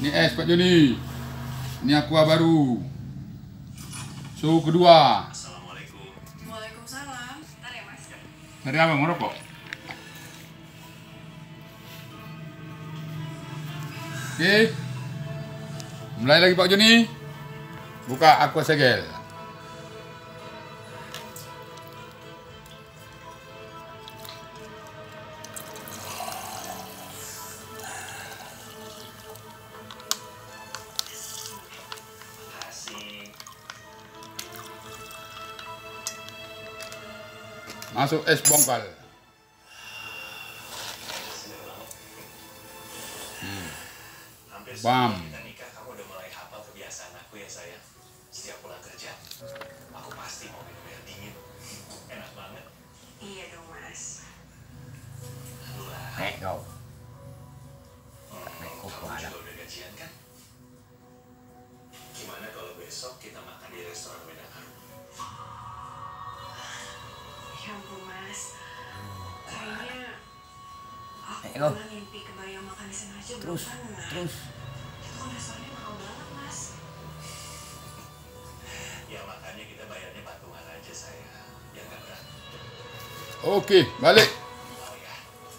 Ini es Pak Joni. Ini aqua baru. Suhu kedua. Assalamualaikum. Waalaikumsalam. Ntar ya Mas. Dari apa ngerokok? Oke. Mulai lagi Pak Joni. Buka aqua segel. Masuk es bongkal. Hampir Bam. sebelum kita nikah, kamu udah mulai hafal kebiasaan aku ya sayang. Setiap pulang kerja, aku pasti mau minum air dingin. Enak banget. Iya dong Mas. Nek kau. Kamu juga udah gajian kan? Gimana kalau besok kita makan di restoran Medan Harum? Ya ampun Mas. Kayaknya aku Ayo. pernah mimpi kebayang makan di sana aja Terus, belum pernah. terus. Itu kan restorannya mahal banget Mas. Ya makanya kita bayarnya patungan aja sayang. Biar nggak berat. Oke, balik. Oh ya.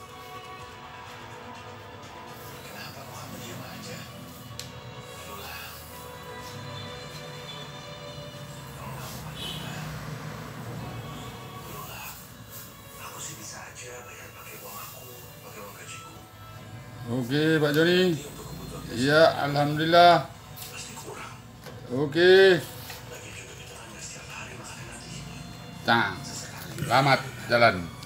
Kenapa kok kamu diam aja? Aduh lah. Kamu nggak mau patungan. Aduh lah. Aku sih bisa aja bayar pakai uang aku, pakai uang gajiku. Oke Pak Joni. Ini untuk kebutuhan Iya, alhamdulillah. pasti kurang. Oke. Lagi juga kita kan nggak setiap hari makan nanti. Selamat jalan.